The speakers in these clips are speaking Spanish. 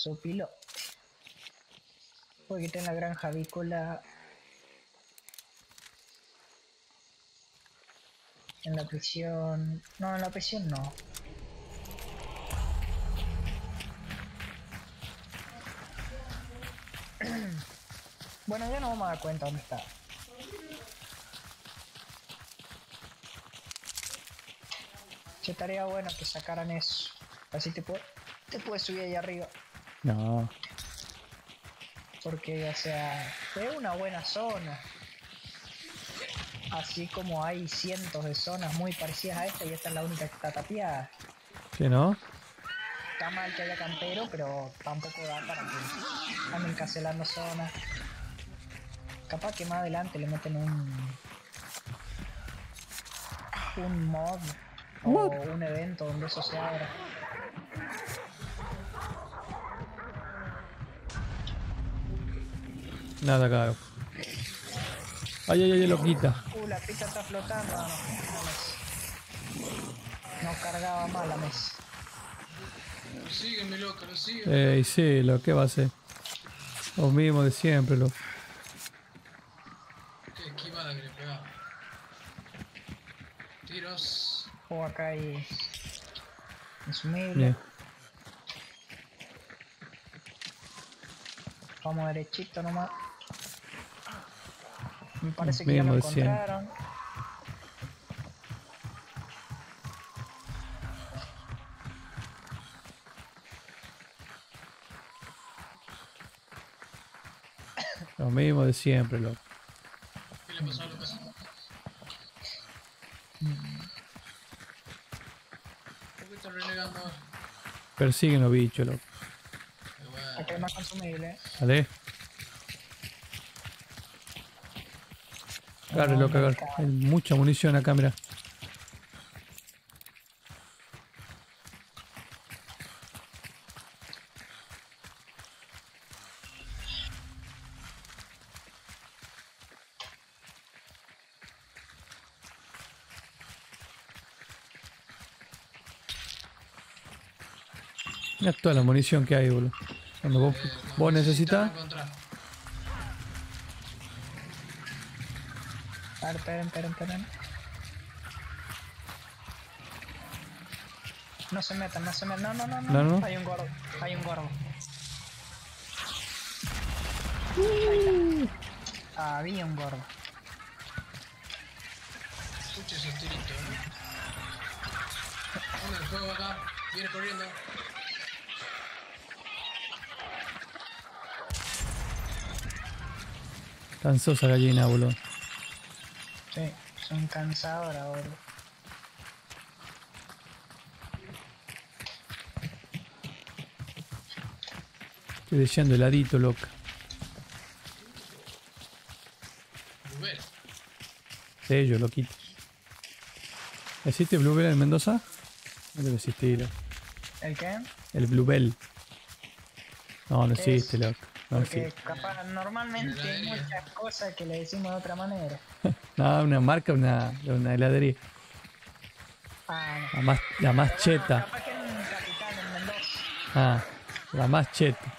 Sopilo. Porque está en la granja avícola. En la prisión... No, en la prisión no. Bueno, ya no vamos a dar cuenta dónde está. Che, estaría bueno que sacaran eso. Así te puedes subir ahí arriba. No. Porque, o sea, es una buena zona. Así como hay cientos de zonas muy parecidas a esta y esta es la única que está tapiada. ¿Sí, no? Está mal que haya campero, pero tampoco da para que anden cancelando zonas. Capaz que más adelante le meten un mod o What? un evento donde eso se abra. Nada, caro. Ay, ay, ay, lo quita. La pizza está flotando. No, no cargaba mal la mesa. Lo siguen, mi loco, lo siguen. Y sí, lo que va a hacer. Lo mismo de siempre, lo. Qué esquivada que le pegaba. Tiros. O acá hay insumible. Bien. Vamos derechito nomás. Me parece Lo que ya lo mismo de siempre. encontraron. Lo mismo de siempre, lo. ¿Qué le pasó a Lucas? ¿Por qué está renegando? Persiguen los bichos, lo. Pero bueno, Acá hay más consumible. Vale. Agarre, loco, agarre. Hay mucha munición acá, mira. Mira toda la munición que hay, boludo. Cuando vos necesitas. encontrar. A ver, esperen. No se metan. No. Hay un gordo. Había un gordo. Escucha ese tirito, ¿no? Uno del juego acá. Viene corriendo. Cansó esa gallina, boludo. Sí, son cansadoras, gordo. Estoy deseando heladito, loca. Bluebell. Sí, yo lo quito. ¿Existe Bluebell en Mendoza? No debe existir. ¿El qué? El Bluebell. No, no ¿Qué existe, es? loco. No Porque existe. capaz normalmente hay muchas cosas que le decimos de otra manera. No, una marca, una heladería. Ah, no. La más Bueno, cheta. capaz que en Capital, en Mendoza. Ah, la más cheta.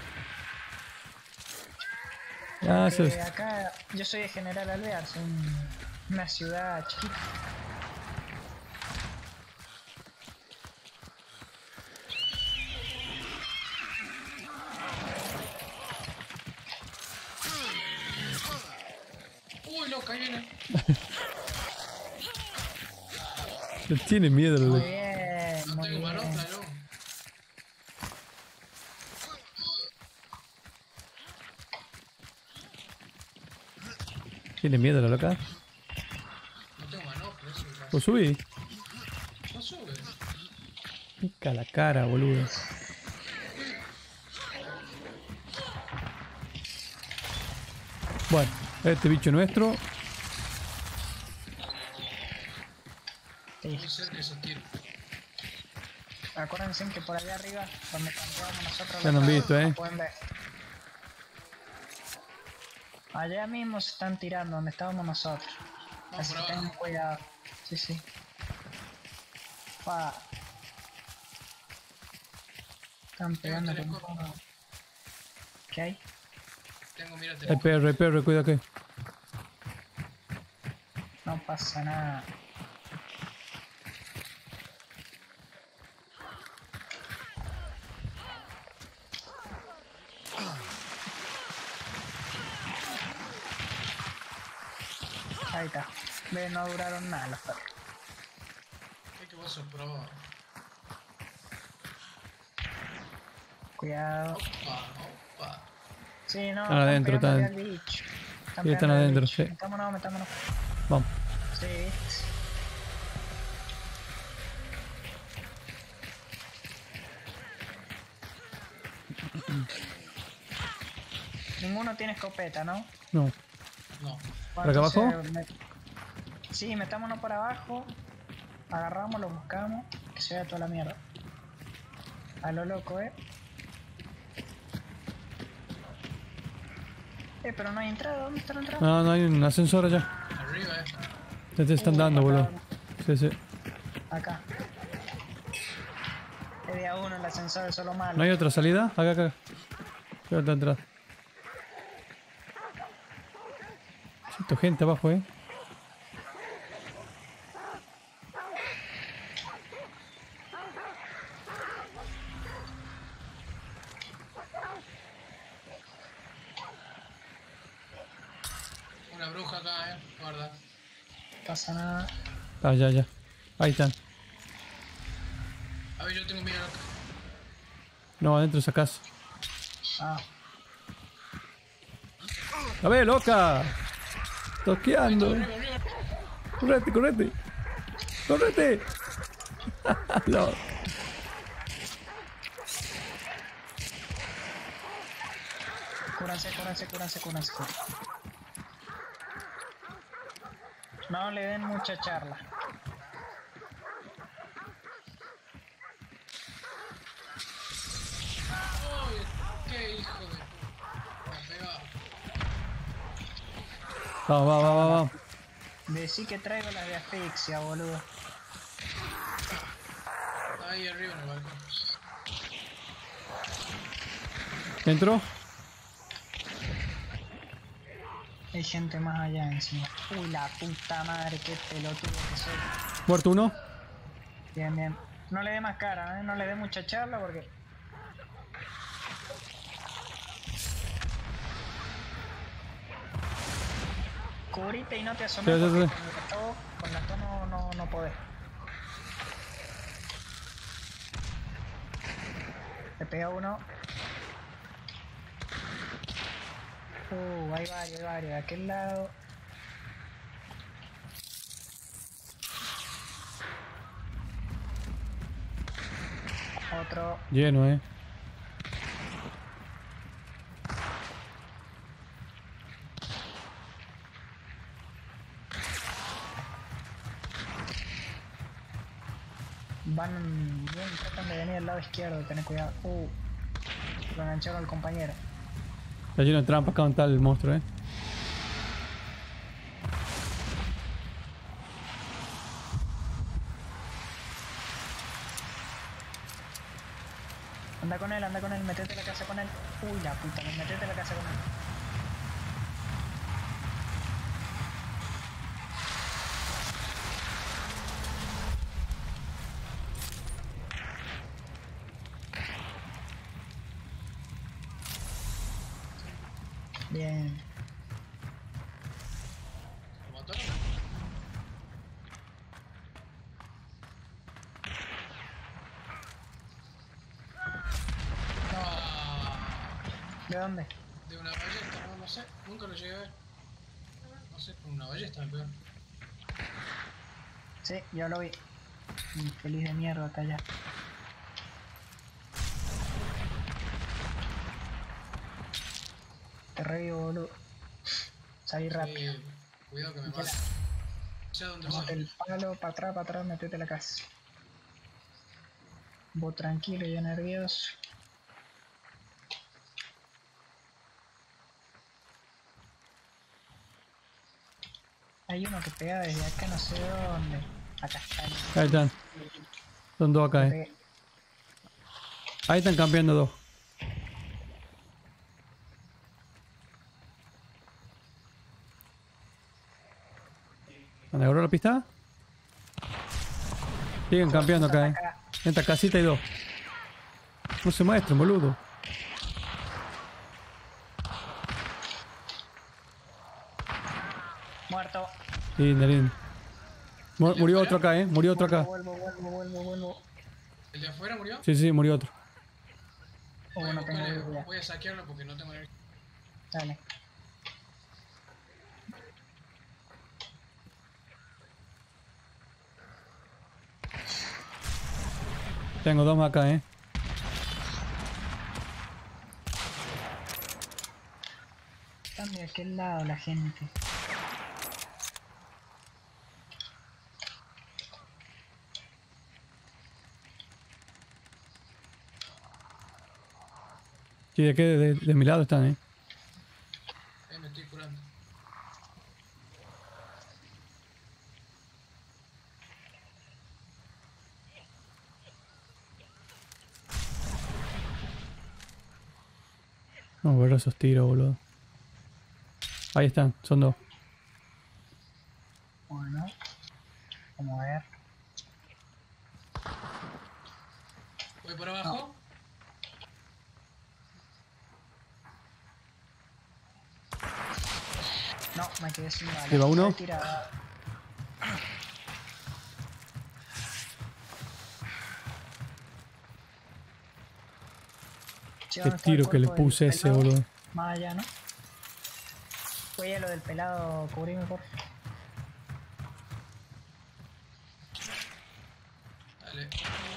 Ah, eso es. Porque acá yo soy de General Alvear, soy una ciudad chiquita. Uy, loca, ahí viene. No tiene miedo, Muy loco. bien, No muy tengo bien. manopla, no. ¿Tiene miedo la loca? No tengo manopla, eso es Pues subí. no sube. Pica la cara, boludo. Bueno, este bicho nuestro. Sí. Muy cerca esos tiros. Acuérdense que por allá arriba, donde campeamos nosotros, Ya nos han visto, lo pueden ver. Allá mismo se están tirando, donde estábamos nosotros. Vamos Así por que abajo. tengan cuidado. Sí. Pa. Están pegando con telescopio. todo. ¿Qué hay? Tengo, mira, Hay perro, cuida que. No pasa nada. Ahí está. Ve, no duraron nada los perros. Es que vos sos pro. Cuidado. Opa. Sí, no, Están adentro, pegándole están- al bicho. Sí, están pegándole al adentro, bicho. sí. Metámonos. Vamos. Sí, ¿viste? Ninguno tiene escopeta, ¿no? No. No. ¿Por acá abajo? Sí, metámonos para abajo. Agarramos, lo buscamos. Que se vea toda la mierda. A lo loco, pero no hay entrada. ¿Dónde está la entrada? No, no hay un ascensor allá. Arriba, Ya te están dando, acá, boludo. Sí. Acá. Es de a uno el ascensor, eso es lo malo. ¿No hay otra salida? Acá. Qué otra entrada. Siento gente abajo, Una bruja acá, guarda. No pasa nada. Ah, ya. Ahí están. A ver, yo tengo miedo. No, adentro de esa casa. Ah, ¡A ver, loca! ¡Tosqueando! Arriba. ¡Correte! No. cúranse. No le den mucha charla. ¡Uy! ¡Qué hijo de puta! Me ha pegado. Vamos. Decí que traigo las de asfixia, boludo. Está ahí arriba en el balcón. ¿Entró? Hay gente más allá encima. Uy, la puta madre, qué pelotudo que soy. Muerto uno. Bien. No le dé más cara, no le dé mucha charla porque... Cubrite y no te asomes Sí. porque con la tono no podés. Le pega uno. Hay varios. De aquel lado. Otro. Lleno, Van bien, tratan de venir al lado izquierdo, tener cuidado. Lo engancharon al compañero. Está lleno de trampas acá donde está el monstruo, Anda con él, metete a la casa con él. Uy, la puta, metete a la casa con él. Bien. ¿Lo mataron? ¿De dónde? De una ballesta, no sé. Nunca lo llegué a ver. No sé, con una ballesta me pegaron. Sí, yo lo vi. Infeliz de mierda está allá. Te revivo, boludo. Salí rápido. Sí, cuidado que me mata. Ya dónde Tómate soy. el palo, para atrás, metete a la casa. Vos tranquilo, yo nervioso. Hay uno que pega desde acá, no sé dónde. Acá está. Ahí están. Son dos acá, Pegué. Ahí están campeando dos. ¿Han agarrado la pista? Siguen campeando acá, Acá. En esta casita hay dos. No se muestren, boludo. Muerto. Lindo, lindo. Murió otro acá, Murió otro acá. Vuelvo. ¿El de afuera murió? Sí, sí, murió otro. Voy a No tengo buscarle, idea. voy a saquearlo porque no tengo energía. Dale. Tengo dos más acá, Están de aquel lado la gente. Sí, de aquí, de mi lado están, Me estoy curando. Vamos a ver esos tiros, boludo. Ahí están, son dos. Bueno. Vamos a ver. Voy por abajo. No, me quedé sin bala. Lleva uno. Estoy tirado. Che, Qué ¿dónde está el tiro que le cuerpo del puse ese, pelado? boludo. Más allá, ¿no? Voy a lo del pelado, cubrime por favor. Dale.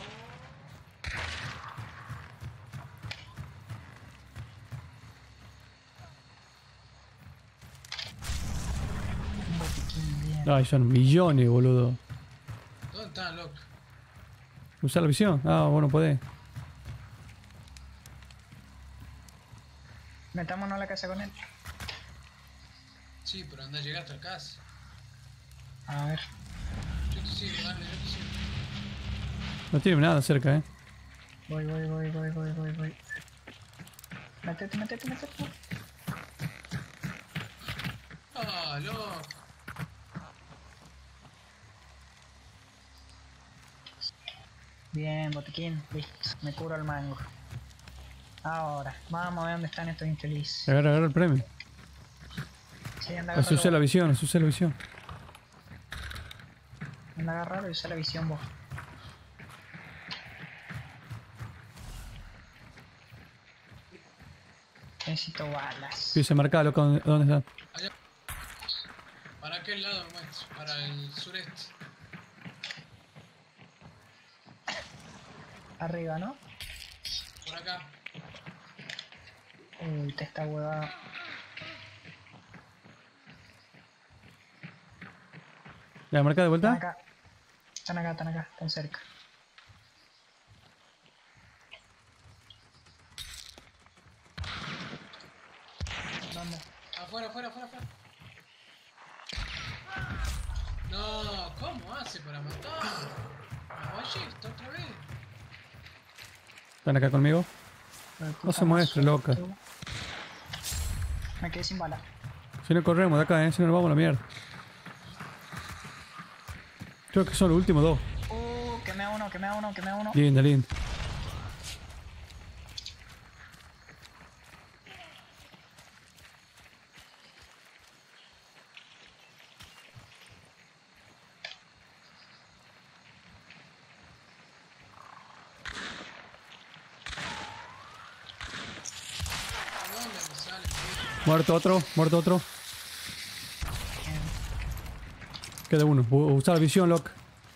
Un botiquín, bien. Ay, son millones, boludo. ¿Dónde está, loco? ¿Usar la visión? Ah, bueno, podés. Metámonos a la casa con él. Sí, pero anda a llegar hasta la casa. A ver. Yo te sigo, dale, yo te sigo. No tiene nada cerca, Voy. Métete. Ah, loco. Bien, botiquín. Listo. Me curo el mango. Ahora, vamos a ver dónde están estos infelices. Agarra el premio. Sí, anda a Así usé la agarrarlo. visión, así usé la visión. Anda a agarrarlo y usa la visión vos. Necesito balas. Sí, se marca loco dónde están. Allá. ¿Para aquel lado me muestro? Para el sureste. Arriba, ¿no? Por acá. Uy, te está huevada. ¿La marca de vuelta? Están acá, están cerca. ¿Dónde? Afuera. No, ¿cómo hace para matar? La ballesta otra vez. ¿Están acá conmigo? No se muestre, loca. Me quedé sin bala. Si no corremos de acá, si no nos vamos a la mierda. Creo que son los últimos dos. Quemé a uno. Linda. ¿A dónde me sale? Muerto otro. Queda uno. Usar la visión, lock.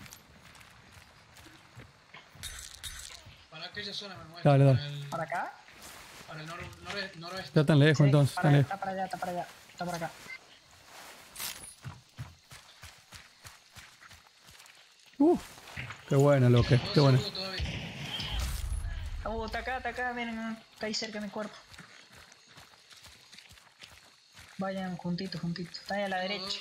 Para aquella zona me muestro. Dale. ¿Para acá? Para el noroeste. Ya tan lejos Sí, entonces, tan lejos. está para allá. Está por acá. Qué buena, loca. Qué buena. Dos segundos todavía. Está acá, miren, está ahí cerca de mi cuerpo. Vayan juntitos. Está ahí a la derecha.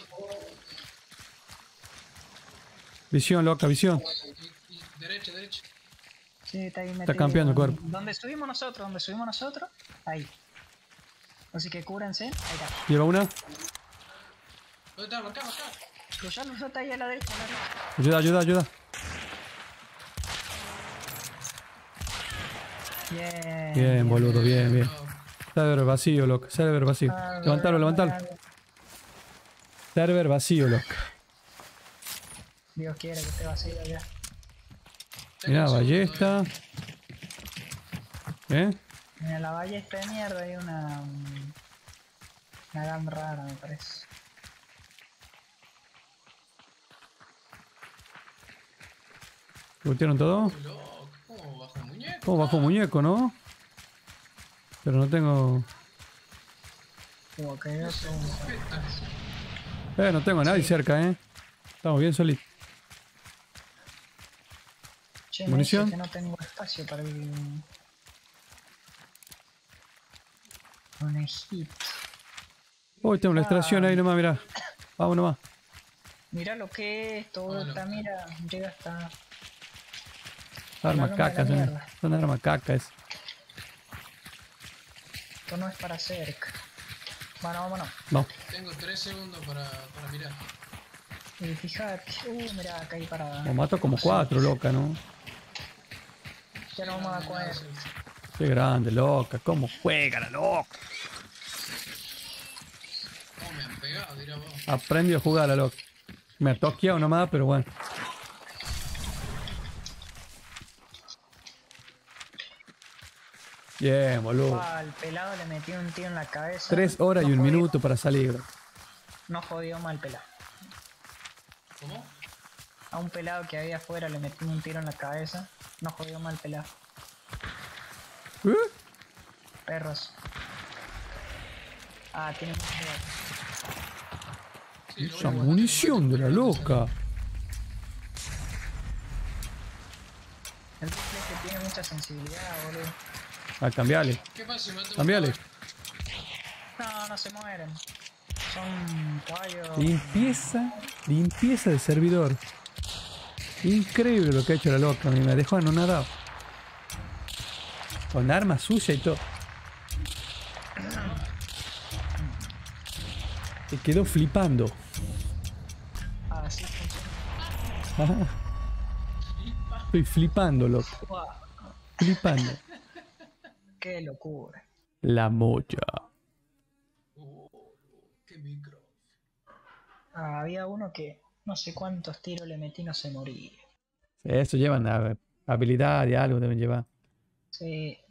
Visión, loca, visión. Y derecha. Sí, está ahí metido. Está campeando el cuerpo. Donde subimos nosotros, ahí. Así que cúbranse, ahí está. Lleva una. ¿Dónde está? Marcá. Cruzalo, está ahí a la derecha, Ayuda. Bien, boludo, bien. Server vacío, loco. Server vacío. Levantalo. Server vacío, loco. Dios quiere que esté vacío ya. Mirá, ballesta. En la ballesta de mierda hay una gun rara, me parece. ¿Lootearon todo? Uy, loco, ¿cómo bajó el muñeco? Oh, bajo muñeco, ¿no? Pero no tengo... Como que yo soy no tengo a nadie cerca, Estamos bien solitos. Che, ¿Munición? me dice que no tengo espacio para el... Conejito. Uy, tengo una extracción ahí nomás, mirá. Vamos nomás. Mira lo que es, todo esta mira, llega hasta... Arma la caca, mierda. son armas cacas. Esto no es para cerca. Bueno, vámonos. No. Tengo 3 segundos para mirar. Y fíjate, mirá, acá hay para... Me mato como 4, loca, ¿no? Ya no vamos a comer. Qué grande, loca. ¿Cómo juega la loca? ¿Cómo me han pegado? Dirá vos. Aprendió a jugar la loca. Me ha toqueado nomás, pero bueno. Bien, boludo. Al pelado le metí un tiro en la cabeza. 3 horas y No 1 jodió. minuto para salir. No jodió mal pelado. ¿Cómo? A un pelado que había afuera le metí un tiro en la cabeza. No jodió mal pelado. Perros. Ah, tiene mucho que ver. Sí, lo Esa voy a munición de la loca. El rifle que tiene mucha sensibilidad, boludo. Ah, cambiale. ¿Qué pasa si mato un Cambiale. caballo? No se mueren. Son caballos. Limpieza de servidor. Increíble lo que ha hecho la loca. Me dejó anonadado. Con armas sucia y todo. Se quedó flipando. Así funciona. Estoy flipando, loco. Guau, Flipando. qué locura. La mocha. Qué micro. Había uno que no sé cuántos tiros le metí, no se moría. Eso llevan habilidad y algo deben llevar. Sí.